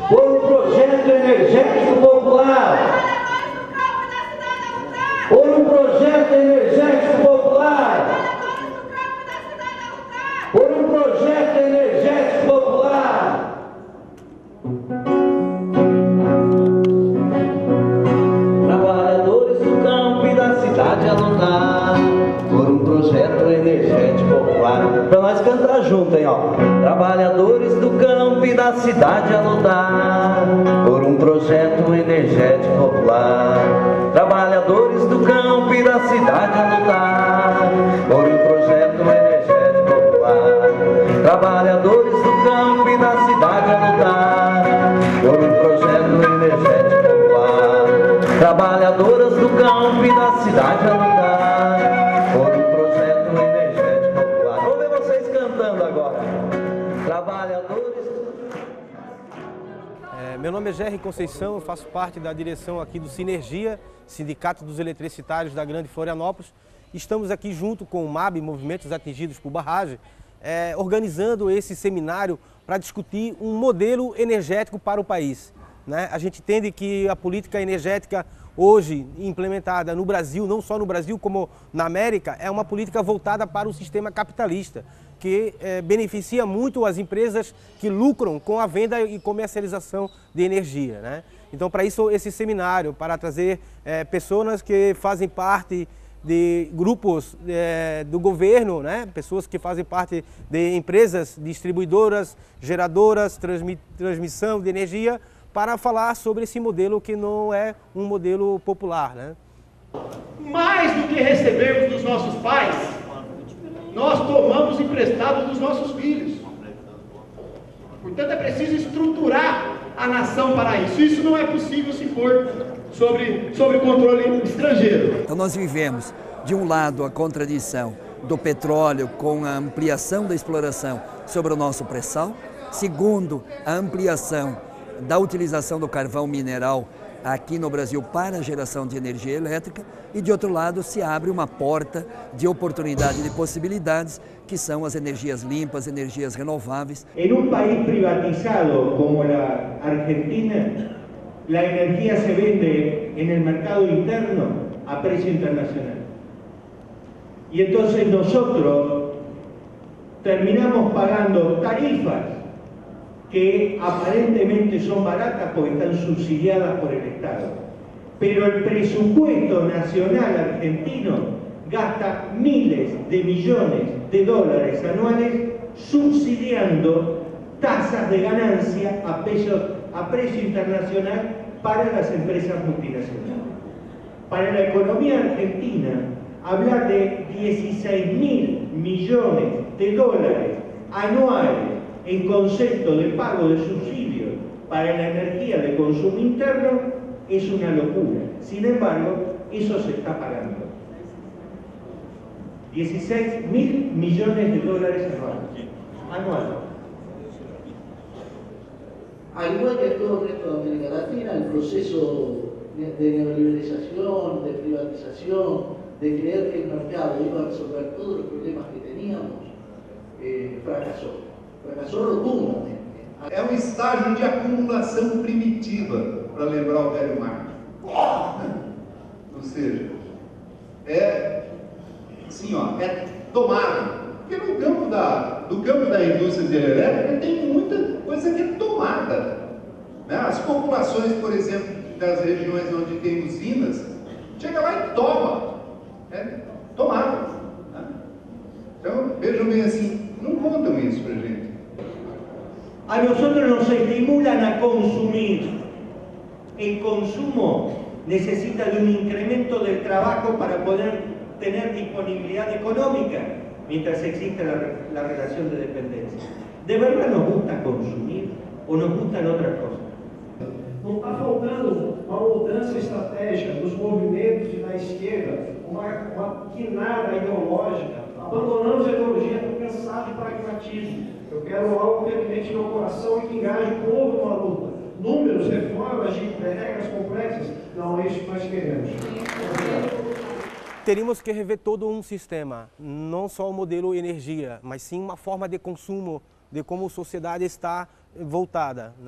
por um projeto energético popular. Por um projeto energético popular. Por um projeto energético popular. Trabalhadores do campo e da cidade a lutar por um projeto energético popular. Pra nós cantar junto, hein, ó. Trabalhadores do campo e da cidade a lutar por um projeto energético popular. Trabalhadores do campo e da cidade a lutar por um projeto energético popular. Trabalhadores do campo e da cidade a lutar por um projeto energético popular. Trabalhadoras do campo e da cidade a lutar por um projeto energético popular. Vamos ver vocês cantando agora. Trabalhadores... Meu nome é Gerry Conceição, eu faço parte da direção aqui do Sinergia, Sindicato dos Eletricitários da Grande Florianópolis. Estamos aqui junto com o MAB, Movimentos Atingidos por Barragem, organizando esse seminário para discutir um modelo energético para o país. A gente entende que a política energética hoje implementada no Brasil, não só no Brasil como na América, é uma política voltada para o sistema capitalista, que beneficia muito as empresas que lucram com a venda e comercialização de energia. Então, para isso, esse seminário, para trazer pessoas que fazem parte de grupos do governo, pessoas que fazem parte de empresas distribuidoras, geradoras, transmissão de energia, para falar sobre esse modelo que não é um modelo popular. Mais do que recebemos dos nossos pais, nós tomamos emprestado dos nossos filhos. Portanto, é preciso estruturar a nação para isso. Isso não é possível se for sobre controle estrangeiro. Então nós vivemos, de um lado, a contradição do petróleo com a ampliação da exploração sobre o nosso pré-sal. Segundo, a ampliação da utilização do carvão mineral aqui no Brasil para a geração de energia elétrica, e de outro lado se abre uma porta de oportunidade, de possibilidades, que são as energias limpas, energias renováveis. Em um país privatizado como a Argentina, a energia se vende no mercado interno a preço internacional. E então nós terminamos pagando tarifas que aparentemente son baratas porque están subsidiadas por el Estado. Pero el presupuesto nacional argentino gasta miles de millones de dólares anuales subsidiando tasas de ganancia a precio internacional para las empresas multinacionales. Para la economía argentina, hablar de 16.000 millones de dólares anuales en concepto de pago de subsidios para la energía de consumo interno es una locura. Sin embargo, eso se está pagando. 16.000 millones de dólares anuales. Al igual que en todo el resto de América Latina, el proceso de neoliberalización, de privatización, de creer que el mercado iba a resolver todos los problemas que teníamos, fracasó. Fracassou rotundamente. É um estágio de acumulação primitiva, para lembrar o velho Marx. Ou seja, assim, é tomada. Porque no campo da indústria elétrica tem muita coisa que é tomada. As populações, por exemplo, das regiões onde tem usinas, chega lá e toma. Tomada. Então, vejam bem assim, não contam isso para a gente. A nosotros nos estimulan a consumir. El consumo necesita de un incremento del trabajo para poder tener disponibilidad económica mientras existe la relación de dependencia. ¿De verdad nos gusta consumir o nos gustan otras cosas? Não está faltando uma mudança estratégica dos movimentos e da esquerda, uma guinada ideológica. Abandonamos a ideologia para pensar de pragmatismo. Eu quero algo que alimente meu coração e que engaje o povo numa luta. Números, reformas, regras complexas, não é isso que nós queremos. Teríamos que rever todo um sistema, não só o modelo energia, mas sim uma forma de consumo, de como a sociedade está voltada.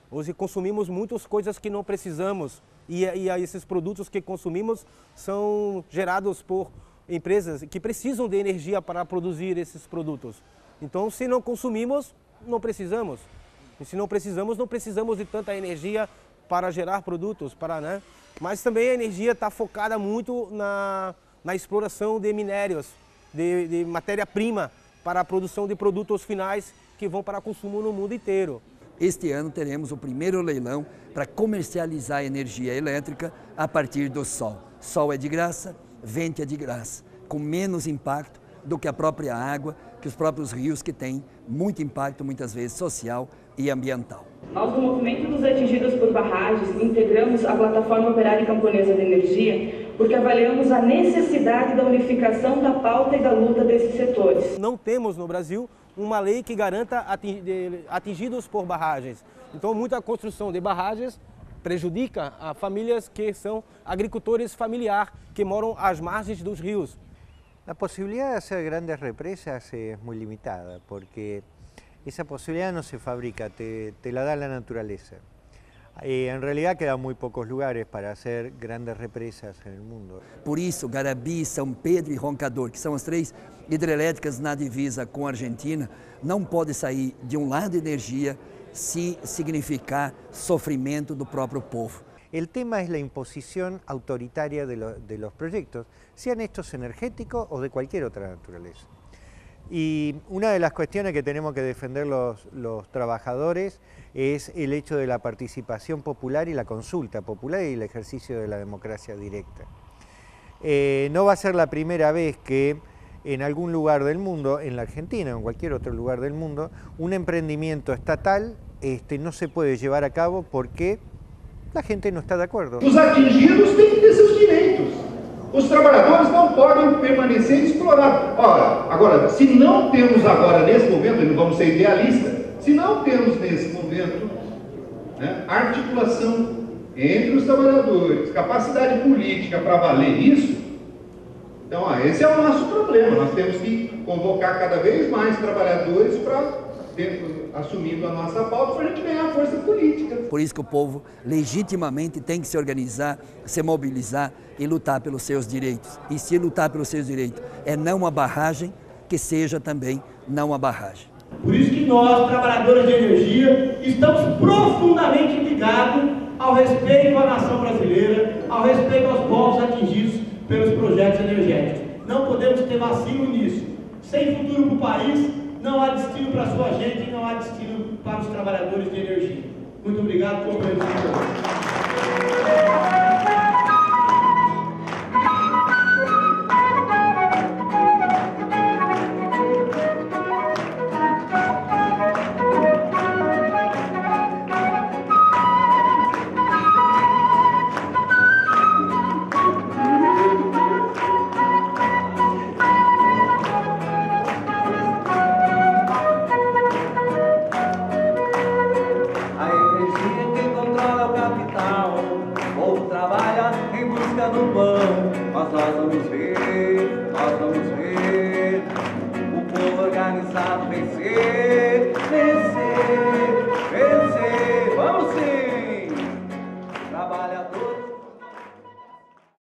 Hoje consumimos muitas coisas que não precisamos e esses produtos que consumimos são gerados por empresas que precisam de energia para produzir esses produtos. Então, se não consumimos, não precisamos. E se não precisamos, não precisamos de tanta energia para gerar produtos, né? Mas também a energia está focada muito na exploração de minérios, de matéria-prima para a produção de produtos finais que vão para consumo no mundo inteiro. Este ano teremos o primeiro leilão para comercializar a energia elétrica a partir do sol. Sol é de graça, vento é de graça, com menos impacto do que a própria água, que os próprios rios, que têm muito impacto, muitas vezes, social e ambiental. Nós, do Movimento dos Atingidos por Barragens, integramos a Plataforma Operária Camponesa de Energia porque avaliamos a necessidade da unificação da pauta e da luta desses setores. Não temos no Brasil uma lei que garanta atingidos por barragens. Então, muita construção de barragens prejudica a famílias que são agricultores familiares, que moram às margens dos rios. La posibilidad de hacer grandes represas es muy limitada, porque esa posibilidad no se fabrica, te la da la naturaleza. En realidad quedan muy pocos lugares para hacer grandes represas en el mundo. Por isso, Garabi, São Pedro e Roncador, que são as 3 hidrelétricas na divisa com a Argentina, não pode sair de um lado energia se significar sofrimento do próprio povo. El tema es la imposición autoritaria de los proyectos, sean estos energéticos o de cualquier otra naturaleza. Y una de las cuestiones que tenemos que defender los trabajadores es el hecho de la participación popular y la consulta popular y el ejercicio de la democracia directa. No va a ser la primera vez que en algún lugar del mundo, en la Argentina o en cualquier otro lugar del mundo, un emprendimiento estatal no se puede llevar a cabo porque la gente no está de acuerdo. Os atingidos têm que ter seus direitos. Os trabalhadores não podem permanecer explorados. Ora, agora, se não temos agora, nesse momento, não vamos ser idealistas, se não temos nesse momento, né, articulação entre os trabalhadores, capacidade política para valer isso, então esse é o nosso problema. Nós temos que convocar cada vez mais trabalhadores para assumindo a nossa pauta para a gente ganhar força política. Por isso que o povo legitimamente tem que se organizar, se mobilizar e lutar pelos seus direitos. E se lutar pelos seus direitos é não uma barragem, que seja também não uma barragem. Por isso que nós, trabalhadores de energia, estamos profundamente ligados ao respeito à nação brasileira, ao respeito aos povos atingidos pelos projetos energéticos. Não podemos ter vacilo nisso. Sem futuro para o país, não há destino para a sua gente e não há destino para os trabalhadores de energia. Muito obrigado por presença. Trabalha em busca do pão, mas nós vamos ver